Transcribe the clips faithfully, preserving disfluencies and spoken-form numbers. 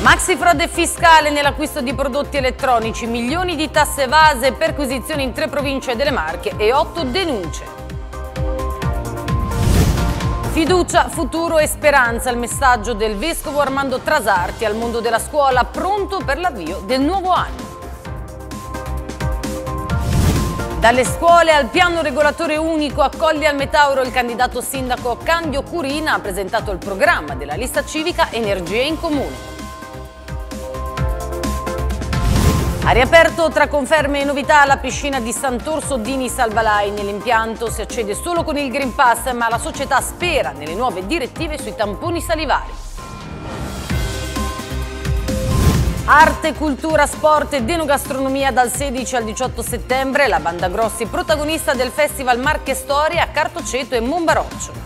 Maxi frode fiscale nell'acquisto di prodotti elettronici, milioni di tasse evase, perquisizioni in tre province delle Marche e otto denunce. Fiducia, futuro e speranza, il messaggio del vescovo Armando Trasarti al mondo della scuola, pronto per l'avvio del nuovo anno. Dalle scuole al piano regolatore unico, a Colli al Metauro il candidato sindaco Candio Curina ha presentato il programma della lista civica Energie in Comune. Ha riaperto tra conferme e novità la piscina di Sant'Orso Dini Salvalai. Nell'impianto si accede solo con il Green Pass, ma la società spera nelle nuove direttive sui tamponi salivari. Arte, cultura, sport ed enogastronomia dal sedici al diciotto settembre. La Banda Grossi protagonista del Festival Marche Storie a Cartoceto e Monbaroccio.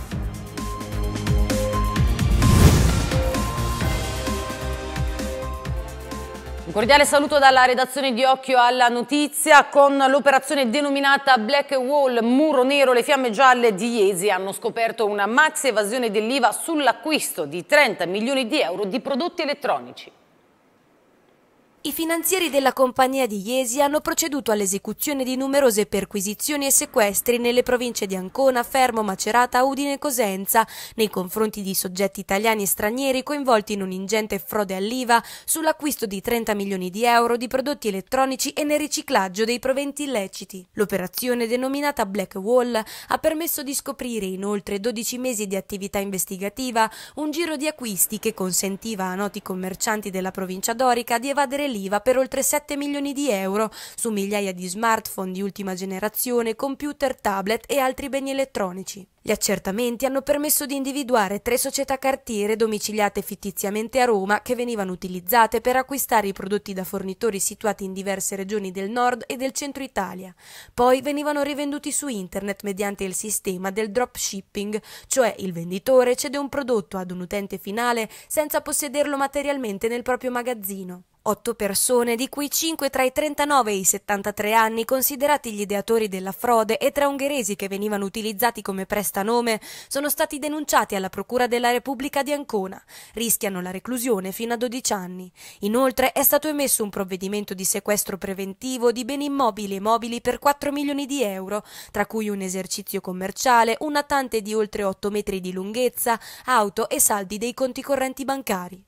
Un cordiale saluto dalla redazione di Occhio alla Notizia. Con l'operazione denominata Black Wall, muro nero, le fiamme gialle di Iesi hanno scoperto una maxi evasione dell'I V A sull'acquisto di trenta milioni di euro di prodotti elettronici. I finanzieri della compagnia di Iesi hanno proceduto all'esecuzione di numerose perquisizioni e sequestri nelle province di Ancona, Fermo, Macerata, Udine e Cosenza nei confronti di soggetti italiani e stranieri coinvolti in un'ingente frode all'I V A sull'acquisto di trenta milioni di euro di prodotti elettronici e nel riciclaggio dei proventi illeciti. L'operazione, denominata Black Wall, ha permesso di scoprire in oltre dodici mesi di attività investigativa un giro di acquisti che consentiva a noti commercianti della provincia dorica di evadere l'I V A per oltre sette milioni di euro su migliaia di smartphone di ultima generazione, computer, tablet e altri beni elettronici. Gli accertamenti hanno permesso di individuare tre società cartiere domiciliate fittiziamente a Roma che venivano utilizzate per acquistare i prodotti da fornitori situati in diverse regioni del nord e del centro Italia. Poi venivano rivenduti su internet mediante il sistema del dropshipping, cioè il venditore cede un prodotto ad un utente finale senza possederlo materialmente nel proprio magazzino. Otto persone, di cui cinque tra i trentanove e i settantatré anni, considerati gli ideatori della frode, e tre ungheresi che venivano utilizzati come prestanome, sono stati denunciati alla Procura della Repubblica di Ancona. Rischiano la reclusione fino a dodici anni. Inoltre è stato emesso un provvedimento di sequestro preventivo di beni immobili e mobili per quattro milioni di euro, tra cui un esercizio commerciale, un natante di oltre otto metri di lunghezza, auto e saldi dei conti correnti bancari.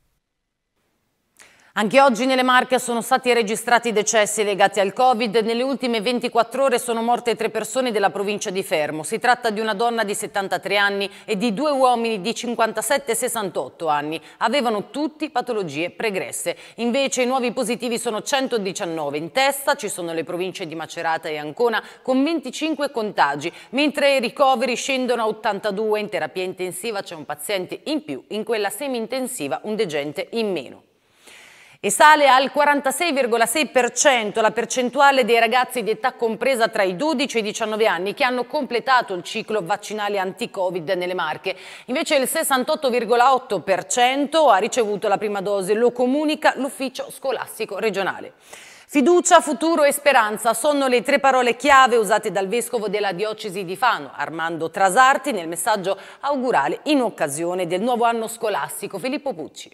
Anche oggi nelle Marche sono stati registrati decessi legati al Covid. Nelle ultime ventiquattro ore sono morte tre persone della provincia di Fermo. Si tratta di una donna di settantatré anni e di due uomini di cinquantasette e sessantotto anni. Avevano tutti patologie pregresse. Invece i nuovi positivi sono centodiciannove. In testa ci sono le province di Macerata e Ancona con venticinque contagi, mentre i ricoveri scendono a ottantadue. In terapia intensiva c'è un paziente in più, in quella semi-intensiva un degente in meno. E sale al quarantasei virgola sei per cento la percentuale dei ragazzi di età compresa tra i dodici e i diciannove anni che hanno completato il ciclo vaccinale anti-Covid nelle Marche. Invece il sessantotto virgola otto per cento ha ricevuto la prima dose, lo comunica l'ufficio scolastico regionale. Fiducia, futuro e speranza sono le tre parole chiave usate dal vescovo della diocesi di Fano, Armando Trasarti, nel messaggio augurale in occasione del nuovo anno scolastico. Filippo Pucci.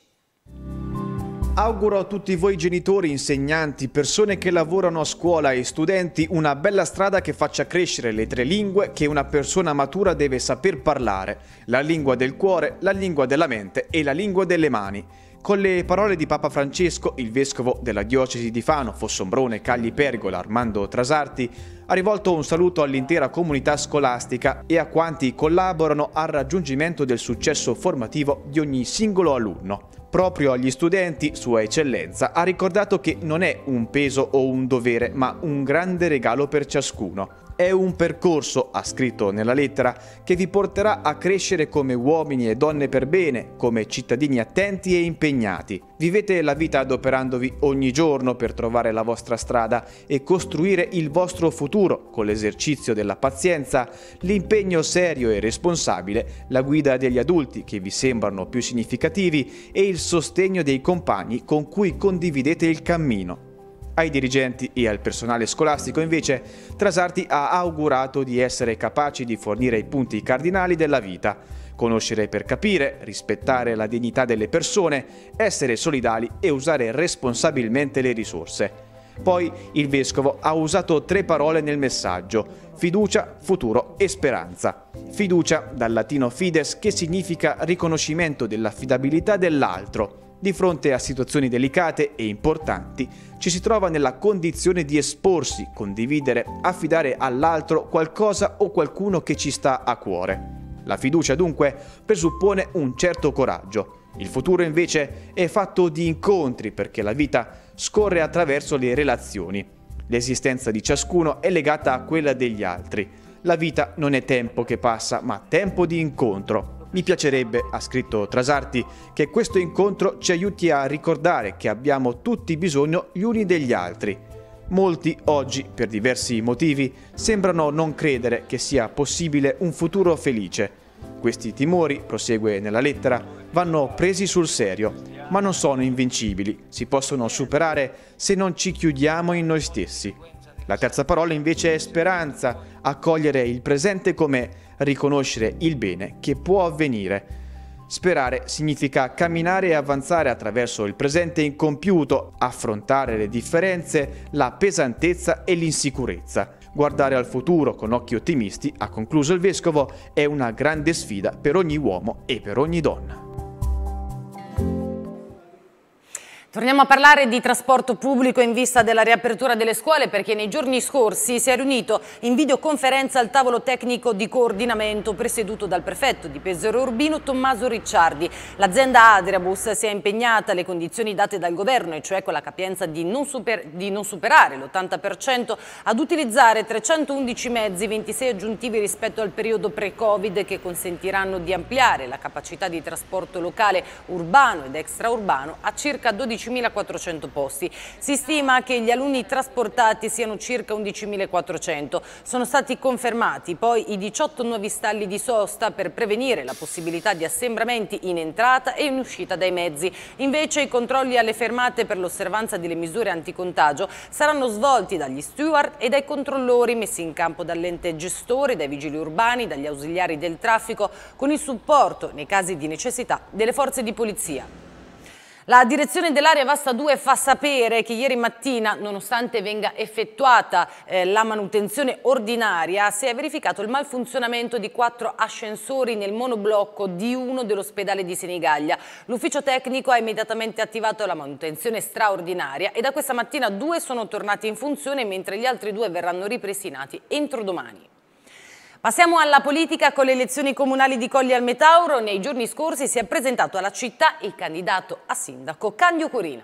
Auguro a tutti voi genitori, insegnanti, persone che lavorano a scuola e studenti una bella strada che faccia crescere le tre lingue che una persona matura deve saper parlare: la lingua del cuore, la lingua della mente e la lingua delle mani. Con le parole di Papa Francesco, il vescovo della diocesi di Fano, Fossombrone, Cagli Pergola, Armando Trasarti, ha rivolto un saluto all'intera comunità scolastica e a quanti collaborano al raggiungimento del successo formativo di ogni singolo alunno. Proprio agli studenti, Sua Eccellenza ha ricordato che non è un peso o un dovere, ma un grande regalo per ciascuno. È un percorso, ha scritto nella lettera, che vi porterà a crescere come uomini e donne per bene, come cittadini attenti e impegnati. Vivete la vita adoperandovi ogni giorno per trovare la vostra strada e costruire il vostro futuro con l'esercizio della pazienza, l'impegno serio e responsabile, la guida degli adulti che vi sembrano più significativi e il sostegno dei compagni con cui condividete il cammino. Ai dirigenti e al personale scolastico invece Trasarti ha augurato di essere capaci di fornire i punti cardinali della vita: conoscere per capire, rispettare la dignità delle persone, essere solidali e usare responsabilmente le risorse. Poi il vescovo ha usato tre parole nel messaggio: fiducia, futuro e speranza. Fiducia, dal latino fides, che significa riconoscimento dell'affidabilità dell'altro. Di fronte a situazioni delicate e importanti, ci si trova nella condizione di esporsi, condividere, affidare all'altro qualcosa o qualcuno che ci sta a cuore. La fiducia dunque presuppone un certo coraggio. Il futuro invece è fatto di incontri, perché la vita scorre attraverso le relazioni. L'esistenza di ciascuno è legata a quella degli altri. La vita non è tempo che passa, ma tempo di incontro. Mi piacerebbe, ha scritto Trasarti, che questo incontro ci aiuti a ricordare che abbiamo tutti bisogno gli uni degli altri. Molti oggi, per diversi motivi, sembrano non credere che sia possibile un futuro felice. Questi timori, prosegue nella lettera, vanno presi sul serio, ma non sono invincibili, si possono superare se non ci chiudiamo in noi stessi. La terza parola invece è speranza, accogliere il presente come riconoscere il bene che può avvenire. Sperare significa camminare e avanzare attraverso il presente incompiuto, affrontare le differenze, la pesantezza e l'insicurezza. Guardare al futuro con occhi ottimisti, ha concluso il vescovo, è una grande sfida per ogni uomo e per ogni donna. Torniamo a parlare di trasporto pubblico in vista della riapertura delle scuole, perché nei giorni scorsi si è riunito in videoconferenza il tavolo tecnico di coordinamento presieduto dal prefetto di Pesaro Urbino Tommaso Ricciardi. L'azienda Adriabus si è impegnata alle condizioni date dal governo, e cioè con la capienza di non, super, di non superare l'ottanta per cento, ad utilizzare trecentoundici mezzi, ventisei aggiuntivi rispetto al periodo pre-Covid, che consentiranno di ampliare la capacità di trasporto locale urbano ed extraurbano a circa dodicimilaquattrocento posti. Si stima che gli alunni trasportati siano circa undicimilaquattrocento. Sono stati confermati poi i diciotto nuovi stalli di sosta per prevenire la possibilità di assembramenti in entrata e in uscita dai mezzi. Invece i controlli alle fermate per l'osservanza delle misure anticontagio saranno svolti dagli steward e dai controllori messi in campo dall'ente gestore, dai vigili urbani, dagli ausiliari del traffico, con il supporto, nei casi di necessità, delle forze di polizia. La direzione dell'area Vasta due fa sapere che ieri mattina, nonostante venga effettuata eh, la manutenzione ordinaria, si è verificato il malfunzionamento di quattro ascensori nel monoblocco D uno dell'ospedale di Senigallia. L'ufficio tecnico ha immediatamente attivato la manutenzione straordinaria e da questa mattina due sono tornati in funzione, mentre gli altri due verranno ripristinati entro domani. Passiamo alla politica con le elezioni comunali di Colli al Metauro. Nei giorni scorsi si è presentato alla città il candidato a sindaco Candio Curina.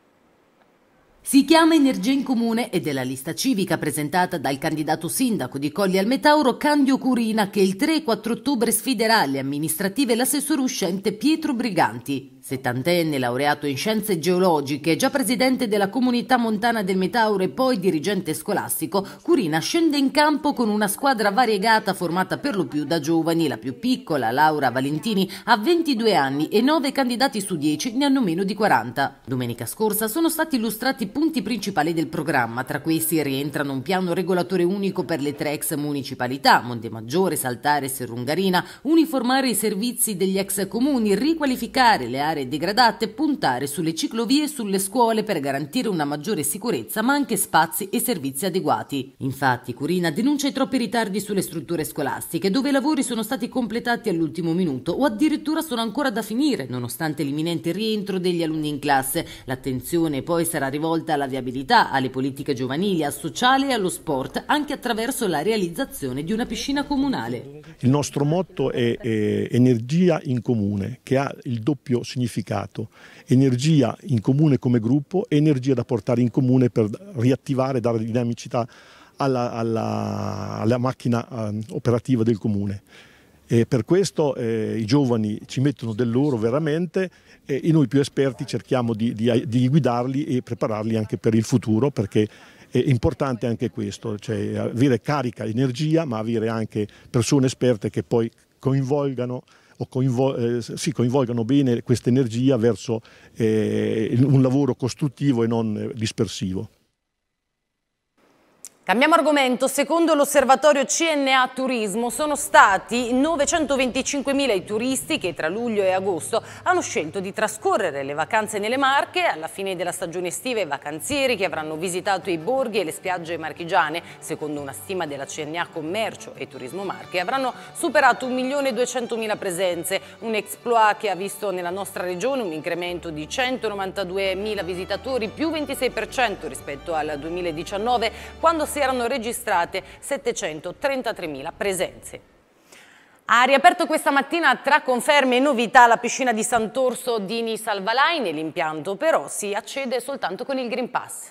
Si chiama Energia in Comune ed è la lista civica presentata dal candidato sindaco di Colli al Metauro Candio Curina, che il tre e quattro ottobre sfiderà alle amministrative l'assessore uscente Pietro Briganti. Settantenne, laureato in scienze geologiche, già presidente della comunità montana del Metauro e poi dirigente scolastico, Curina scende in campo con una squadra variegata formata per lo più da giovani. La più piccola, Laura Valentini, ha ventidue anni e nove candidati su dieci ne hanno meno di quaranta. Domenica scorsa sono stati illustrati punti principali del programma. Tra questi rientrano un piano regolatore unico per le tre ex municipalità, Montemaggiore, Saltare e Serrungarina, uniformare i servizi degli ex comuni, riqualificare le aree degradate, puntare sulle ciclovie e sulle scuole per garantire una maggiore sicurezza, ma anche spazi e servizi adeguati. Infatti Curina denuncia i troppi ritardi sulle strutture scolastiche, dove i lavori sono stati completati all'ultimo minuto o addirittura sono ancora da finire, nonostante l'imminente rientro degli alunni in classe. L'attenzione poi sarà rivolta alla viabilità, alle politiche giovanili, al sociale e allo sport, anche attraverso la realizzazione di una piscina comunale. Il nostro motto è, è energia in comune, che ha il doppio significato. significato, energia in comune come gruppo, energia da portare in comune per riattivare, dare dinamicità alla, alla, alla macchina eh, operativa del comune. E per questo eh, i giovani ci mettono del loro veramente e noi più esperti cerchiamo di, di, di guidarli e prepararli anche per il futuro, perché è importante anche questo, cioè avere carica, energia, ma avere anche persone esperte che poi coinvolgano o coinvol eh, si coinvolgano bene questa energia verso eh, un lavoro costruttivo e non dispersivo. Cambiamo argomento. Secondo l'osservatorio C N A Turismo sono stati novecentoventicinquemila i turisti che tra luglio e agosto hanno scelto di trascorrere le vacanze nelle Marche. Alla fine della stagione estiva i vacanzieri che avranno visitato i borghi e le spiagge marchigiane, secondo una stima della C N A Commercio e Turismo Marche, avranno superato un milione duecentomila presenze, un exploit che ha visto nella nostra regione un incremento di centonovantaduemila visitatori, più ventisei per cento rispetto al duemiladiciannove, quando si erano registrate settecentotrentatremila presenze. Ha riaperto questa mattina tra conferme e novità la piscina di Sant'Orso Dini Salvalai. Nell'impianto però si accede soltanto con il Green Pass.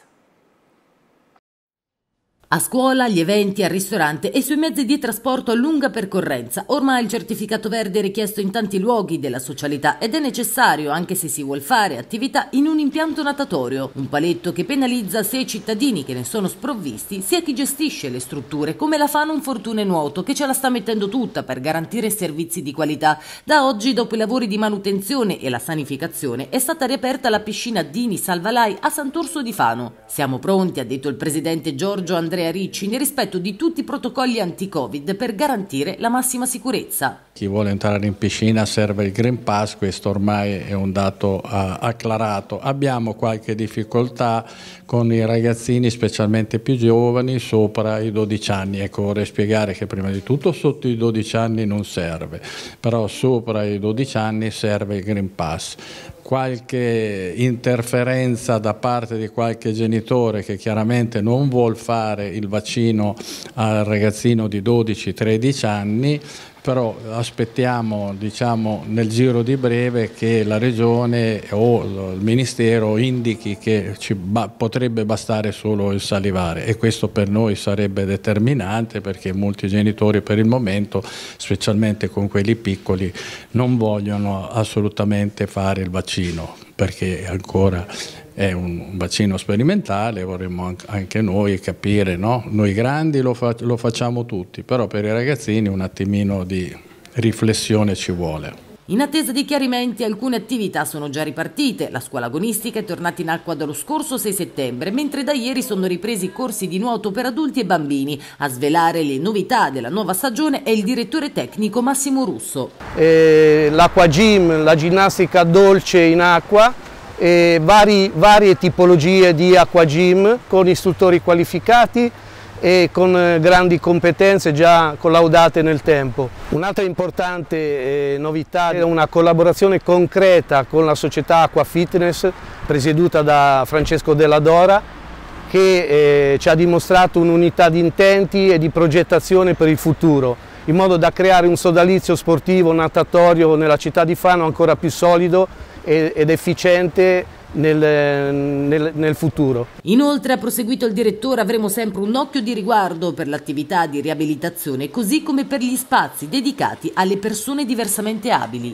A scuola, agli eventi, al ristorante e sui mezzi di trasporto a lunga percorrenza. Ormai il certificato verde è richiesto in tanti luoghi della socialità ed è necessario anche se si vuol fare attività in un impianto natatorio. Un paletto che penalizza sia i cittadini che ne sono sprovvisti, sia chi gestisce le strutture, come la Fanum Fortune Nuoto, che ce la sta mettendo tutta per garantire servizi di qualità. Da oggi, dopo i lavori di manutenzione e la sanificazione, è stata riaperta la piscina Dini Salvalai a Sant'Orso di Fano. Siamo pronti, ha detto il presidente Giorgio Andrea Ricci, nel rispetto di tutti i protocolli anti-Covid per garantire la massima sicurezza. Chi vuole entrare in piscina serve il Green Pass, questo ormai è un dato uh, acclarato. Abbiamo qualche difficoltà con i ragazzini, specialmente più giovani, sopra i dodici anni. Ecco, vorrei spiegare che prima di tutto sotto i dodici anni non serve, però sopra i dodici anni serve il Green Pass. Qualche interferenza da parte di qualche genitore che chiaramente non vuol fare il vaccino al ragazzino di dodici tredici anni, però aspettiamo, diciamo, nel giro di breve che la Regione o il Ministero indichi che ci ba- potrebbe bastare solo il salivare, e questo per noi sarebbe determinante, perché molti genitori per il momento, specialmente con quelli piccoli, non vogliono assolutamente fare il vaccino, perché ancora è un vaccino sperimentale. Vorremmo anche noi capire, no? Noi grandi lo, fa lo facciamo tutti, però per i ragazzini un attimino di riflessione ci vuole. In attesa di chiarimenti, alcune attività sono già ripartite. La scuola agonistica è tornata in acqua dallo scorso sei settembre, mentre da ieri sono ripresi i corsi di nuoto per adulti e bambini. A svelare le novità della nuova stagione è il direttore tecnico Massimo Russo. Eh, l'acqua gym, la ginnastica dolce in acqua, e vari, varie tipologie di acqua gym con istruttori qualificati e con grandi competenze già collaudate nel tempo. Un'altra importante eh, novità è una collaborazione concreta con la società Acqua Fitness, presieduta da Francesco Della Dora, che eh, ci ha dimostrato un'unità di intenti e di progettazione per il futuro, in modo da creare un sodalizio sportivo natatorio nella città di Fano ancora più solido ed efficiente nel, nel, nel futuro. Inoltre, ha proseguito il direttore, avremo sempre un occhio di riguardo per l'attività di riabilitazione, così come per gli spazi dedicati alle persone diversamente abili.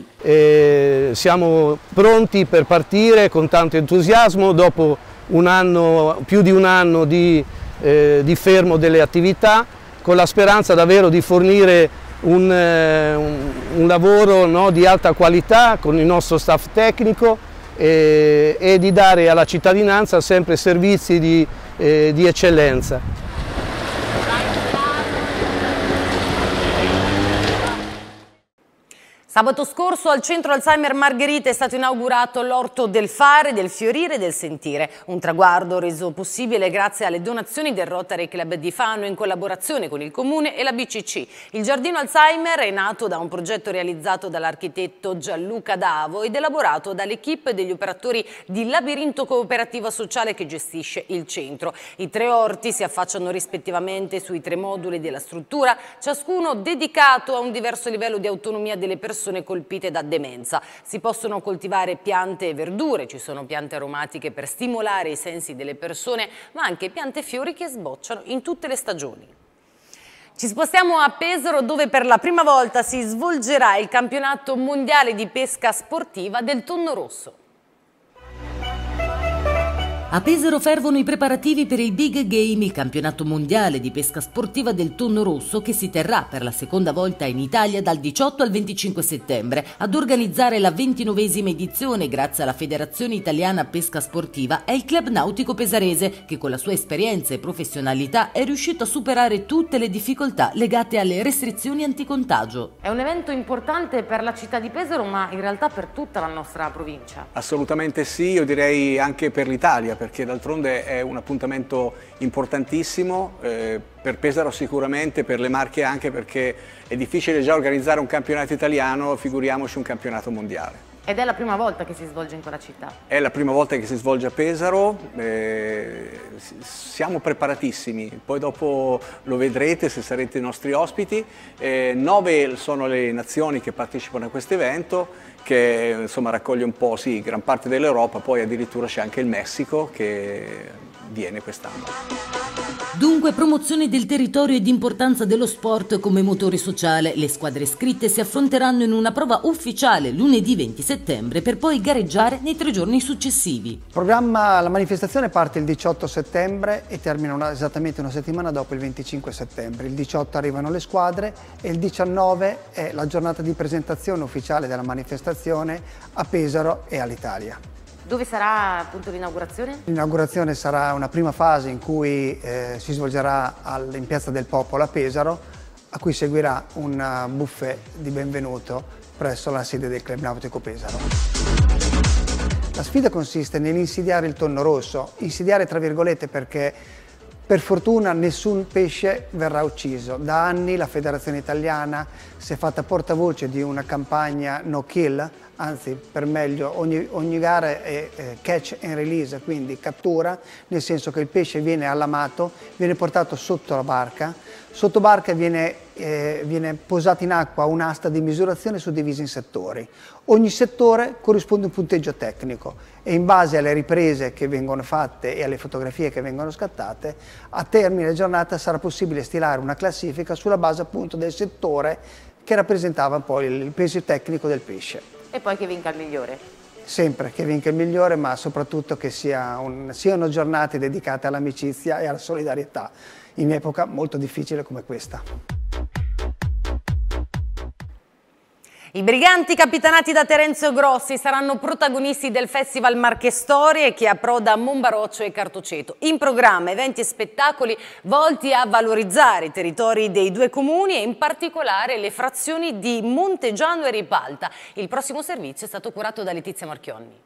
E siamo pronti per partire con tanto entusiasmo dopo un anno, più di un anno di, eh, di fermo delle attività, con la speranza davvero di fornire Un, un, un lavoro, no, di alta qualità con il nostro staff tecnico e, e di dare alla cittadinanza sempre servizi di, eh, di eccellenza. Sabato scorso al centro Alzheimer Margherita è stato inaugurato l'Orto del Fare, del Fiorire e del Sentire, un traguardo reso possibile grazie alle donazioni del Rotary Club di Fano in collaborazione con il Comune e la B C C. Il giardino Alzheimer è nato da un progetto realizzato dall'architetto Gianluca Davo ed elaborato dall'equipe degli operatori di Labirinto Cooperativa Sociale che gestisce il centro. I tre orti si affacciano rispettivamente sui tre moduli della struttura, ciascuno dedicato a un diverso livello di autonomia delle persone colpite da demenza. Si possono coltivare piante e verdure, ci sono piante aromatiche per stimolare i sensi delle persone, ma anche piante e fiori che sbocciano in tutte le stagioni. Ci spostiamo a Pesaro, dove per la prima volta si svolgerà il campionato mondiale di pesca sportiva del tonno rosso. A Pesaro fervono i preparativi per il Big Game, il campionato mondiale di pesca sportiva del tonno rosso che si terrà per la seconda volta in Italia dal diciotto al venticinque settembre. Ad organizzare la ventinovesima edizione, grazie alla Federazione Italiana Pesca Sportiva, è il Club Nautico Pesarese che con la sua esperienza e professionalità è riuscito a superare tutte le difficoltà legate alle restrizioni anticontagio. È un evento importante per la città di Pesaro, ma in realtà per tutta la nostra provincia. Assolutamente sì, io direi anche per l'Italia, perché d'altronde è un appuntamento importantissimo, eh, per Pesaro sicuramente, per le Marche anche, perché è difficile già organizzare un campionato italiano, figuriamoci un campionato mondiale. Ed è la prima volta che si svolge in quella città? È la prima volta che si svolge a Pesaro, eh, siamo preparatissimi, poi dopo lo vedrete se sarete i nostri ospiti. Eh, nove sono le nazioni che partecipano a questo evento, che insomma raccoglie un po' sì, gran parte dell'Europa, poi addirittura c'è anche il Messico che viene quest'anno. Dunque promozione del territorio ed importanza dello sport come motore sociale. Le squadre iscritte si affronteranno in una prova ufficiale lunedì venti settembre per poi gareggiare nei tre giorni successivi. Il programma, la manifestazione parte il diciotto settembre e termina una, esattamente una settimana dopo, il venticinque settembre. Il diciotto arrivano le squadre e il diciannove è la giornata di presentazione ufficiale della manifestazione a Pesaro e all'Italia. Dove sarà appunto l'inaugurazione? L'inaugurazione sarà una prima fase in cui eh, si svolgerà al, in Piazza del Popolo a Pesaro, a cui seguirà un buffet di benvenuto presso la sede del Club Nautico Pesaro. La sfida consiste nell'insidiare il tonno rosso, insidiare tra virgolette perché per fortuna nessun pesce verrà ucciso. Da anni la Federazione Italiana si è fatta portavoce di una campagna no kill, anzi per meglio ogni, ogni gara è eh, catch and release, quindi cattura, nel senso che il pesce viene allamato, viene portato sotto la barca, sotto barca viene, eh, viene posato in acqua un'asta di misurazione suddivisa in settori. Ogni settore corrisponde a un punteggio tecnico e in base alle riprese che vengono fatte e alle fotografie che vengono scattate, a termine della giornata sarà possibile stilare una classifica sulla base appunto del settore che rappresentava poi il peso tecnico del pesce. E poi che vinca il migliore? Sempre che vinca il migliore, ma soprattutto che sia un, siano giornate dedicate all'amicizia e alla solidarietà in un'epoca molto difficile come questa. I briganti capitanati da Terenzio Grossi saranno protagonisti del Festival Marche Storie che approda a Monbaroccio e Cartoceto. In programma eventi e spettacoli volti a valorizzare i territori dei due comuni e in particolare le frazioni di Montegiano e Ripalta. Il prossimo servizio è stato curato da Letizia Marchionni.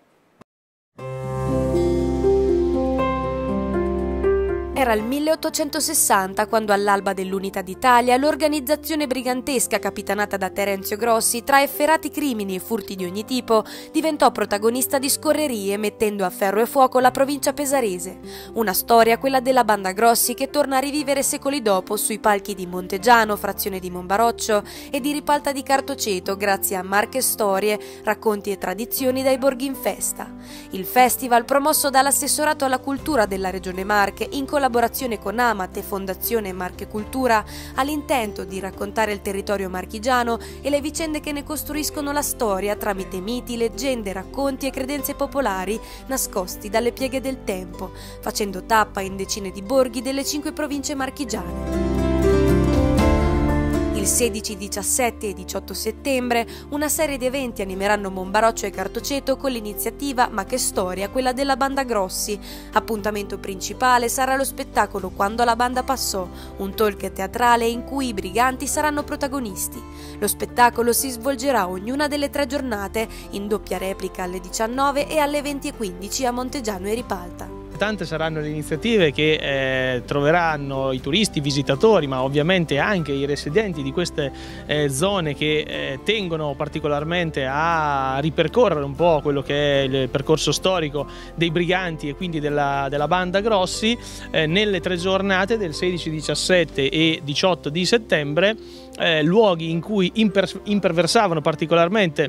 Era il milleottocentosessanta quando all'alba dell'Unità d'Italia l'organizzazione brigantesca capitanata da Terenzio Grossi, tra efferati crimini e furti di ogni tipo, diventò protagonista di scorrerie mettendo a ferro e fuoco la provincia pesarese. Una storia, quella della banda Grossi, che torna a rivivere secoli dopo sui palchi di Montegiano, frazione di Monbaroccio, e di Ripalta di Cartoceto grazie a Marche Storie, racconti e tradizioni dai borghi in festa. Il festival, promosso dall'assessorato alla cultura della Regione Marche in collaborazione collaborazione con Amat e Fondazione Marche Cultura, ha l'intento di raccontare il territorio marchigiano e le vicende che ne costruiscono la storia tramite miti, leggende, racconti e credenze popolari nascosti dalle pieghe del tempo, facendo tappa in decine di borghi delle cinque province marchigiane. Il sedici, diciassette e diciotto settembre una serie di eventi animeranno Monbaroccio e Cartoceto con l'iniziativa Ma che storia, quella della banda Grossi. Appuntamento principale sarà lo spettacolo Quando la banda passò, un talk teatrale in cui i briganti saranno protagonisti. Lo spettacolo si svolgerà ognuna delle tre giornate in doppia replica alle diciannove e alle venti e quindici a Montegiano e Ripalta. Tante saranno le iniziative che eh, troveranno i turisti, i visitatori, ma ovviamente anche i residenti di queste eh, zone che eh, tengono particolarmente a ripercorrere un po' quello che è il percorso storico dei briganti e quindi della, della banda Grossi eh, nelle tre giornate del sedici, diciassette e diciotto di settembre, eh, luoghi in cui imper imperversavano particolarmente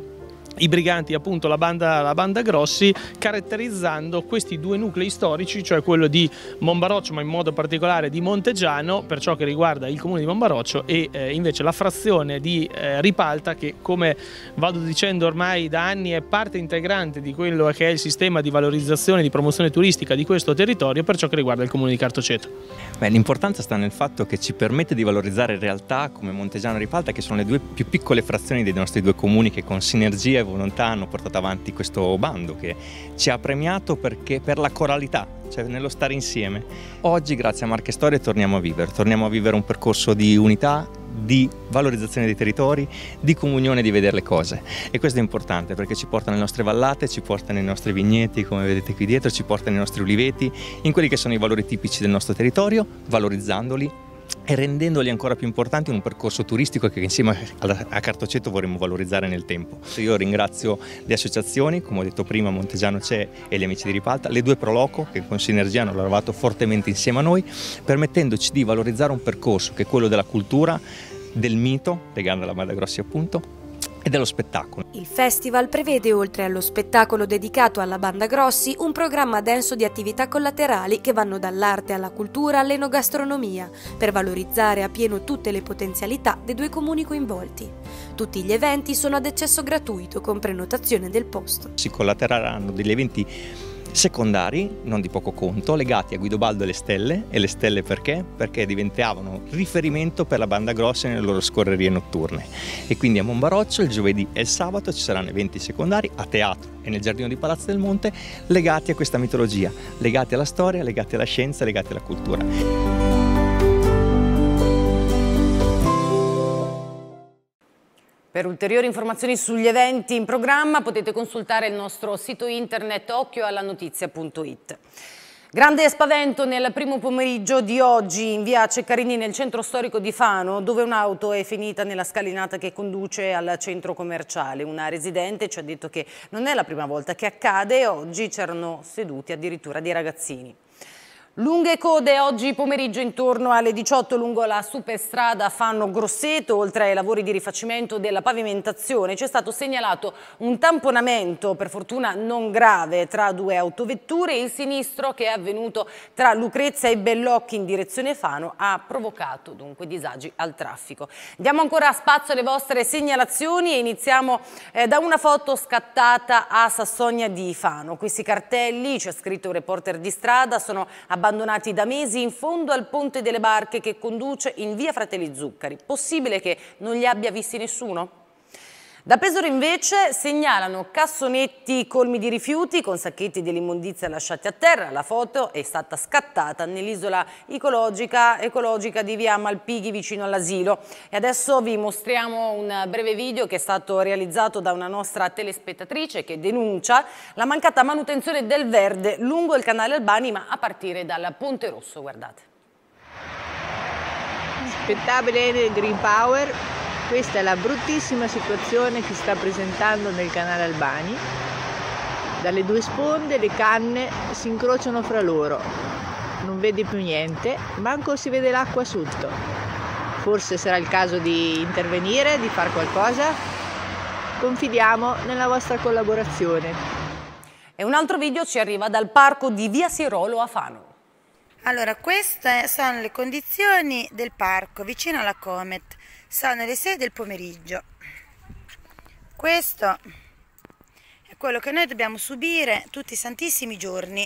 i briganti, appunto la banda, la banda Grossi, caratterizzando questi due nuclei storici, cioè quello di Monbaroccio, ma in modo particolare di Monteggiano per ciò che riguarda il comune di Monbaroccio, e eh, invece la frazione di eh, Ripalta, che come vado dicendo ormai da anni è parte integrante di quello che è il sistema di valorizzazione e di promozione turistica di questo territorio per ciò che riguarda il comune di Cartoceto. L'importanza sta nel fatto che ci permette di valorizzare realtà come Monteggiano e Ripalta, che sono le due più piccole frazioni dei nostri due comuni, che con sinergia e volontà hanno portato avanti questo bando che ci ha premiato perché per la coralità, cioè nello stare insieme. Oggi grazie a Marche Storie torniamo a vivere, torniamo a vivere un percorso di unità, di valorizzazione dei territori, di comunione, di vedere le cose, e questo è importante perché ci porta nelle nostre vallate, ci porta nei nostri vigneti come vedete qui dietro, ci porta nei nostri uliveti, in quelli che sono i valori tipici del nostro territorio, valorizzandoli e rendendoli ancora più importanti in un percorso turistico che insieme a Cartoceto vorremmo valorizzare nel tempo. Io ringrazio le associazioni, come ho detto prima, Monteggiano C'è e gli Amici di Ripalta, le due Proloco che con sinergia hanno lavorato fortemente insieme a noi, permettendoci di valorizzare un percorso che è quello della cultura, del mito, legando alla Banda Grossi appunto, e dello spettacolo. Il festival prevede, oltre allo spettacolo dedicato alla Banda Grossi, un programma denso di attività collaterali che vanno dall'arte alla cultura all'enogastronomia, per valorizzare a pieno tutte le potenzialità dei due comuni coinvolti. Tutti gli eventi sono ad accesso gratuito con prenotazione del posto. Si collatereranno degli eventi secondari, non di poco conto, legati a Guidobaldo e le stelle. E le stelle perché? Perché diventavano riferimento per la Banda Grossi nelle loro scorrerie notturne. E quindi a Monbaroccio il giovedì e il sabato ci saranno eventi secondari a teatro e nel giardino di Palazzo del Monte legati a questa mitologia, legati alla storia, legati alla scienza, legati alla cultura. Per ulteriori informazioni sugli eventi in programma potete consultare il nostro sito internet occhio alla notizia punto it. Grande spavento nel primo pomeriggio di oggi in via Ceccarini nel centro storico di Fano, dove un'auto è finita nella scalinata che conduce al centro commerciale. Una residente ci ha detto che non è la prima volta che accade e oggi c'erano seduti addirittura dei ragazzini. Lunghe code oggi pomeriggio intorno alle diciotto lungo la superstrada Fano-Grosseto. Oltre ai lavori di rifacimento della pavimentazione c'è stato segnalato un tamponamento, per fortuna non grave, tra due autovetture. Il sinistro, che è avvenuto tra Lucrezia e Bellocchi in direzione Fano, ha provocato dunque disagi al traffico. Diamo ancora spazio alle vostre segnalazioni e iniziamo eh, da una foto scattata a Sassonia di Fano. Questi cartelli, c'è scritto un reporter di strada, sono abbandonati da mesi in fondo al Ponte delle Barche che conduce in via Fratelli Zuccari. Possibile che non li abbia visti nessuno? Da Pesaro invece segnalano cassonetti colmi di rifiuti con sacchetti dell'immondizia lasciati a terra. La foto è stata scattata nell'isola ecologica, ecologica di via Malpighi vicino all'asilo. E adesso vi mostriamo un breve video che è stato realizzato da una nostra telespettatrice che denuncia la mancata manutenzione del verde lungo il canale Albani, ma a partire dal Ponte Rosso, guardate. Spettabile Green Power. Questa è la bruttissima situazione che si sta presentando nel canale Albani. Dalle due sponde le canne si incrociano fra loro. Non vedi più niente, manco si vede l'acqua sotto. Forse sarà il caso di intervenire, di fare qualcosa? Confidiamo nella vostra collaborazione. E un altro video ci arriva dal parco di via Sirolo a Fano. Allora, queste sono le condizioni del parco vicino alla Comet. Sono le sei del pomeriggio. Questo è quello che noi dobbiamo subire tutti i santissimi giorni.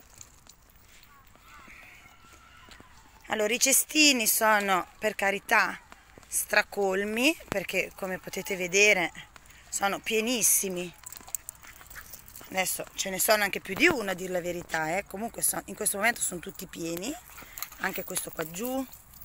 Allora, i cestini sono, per carità, stracolmi, perché come potete vedere sono pienissimi. Adesso ce ne sono anche più di uno, a dire la verità, eh. Comunque so, in questo momento sono tutti pieni, anche questo qua giù.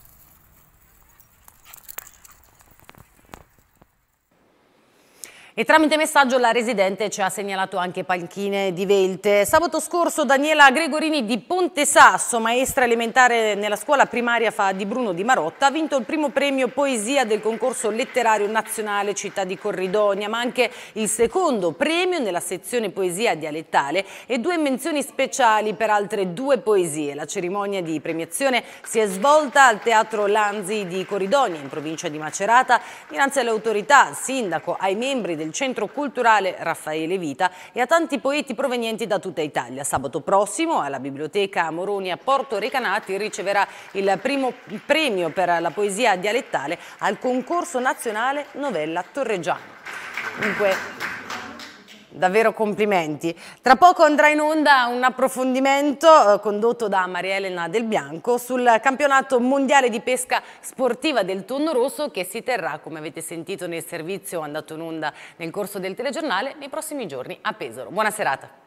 E tramite messaggio la residente ci ha segnalato anche panchine di Velte. Sabato scorso Daniela Gregorini di Ponte Sasso, maestra elementare nella scuola primaria Fa di Bruno di Marotta, ha vinto il primo premio poesia del concorso letterario nazionale Città di Corridonia, ma anche il secondo premio nella sezione poesia dialettale e due menzioni speciali per altre due poesie. La cerimonia di premiazione si è svolta al Teatro Lanzi di Corridonia, in provincia di Macerata, dinanzi alle autorità, al sindaco, ai membri del del Centro Culturale Raffaele Vita e a tanti poeti provenienti da tutta Italia. Sabato prossimo alla Biblioteca Moroni a Porto Recanati riceverà il primo premio per la poesia dialettale al concorso nazionale Novella Torreggiano. Dunque, davvero complimenti. Tra poco andrà in onda un approfondimento eh, condotto da Maria Elena Del Bianco sul campionato mondiale di pesca sportiva del tonno rosso che si terrà, come avete sentito nel servizio andato in onda nel corso del telegiornale, nei prossimi giorni a Pesaro. Buona serata.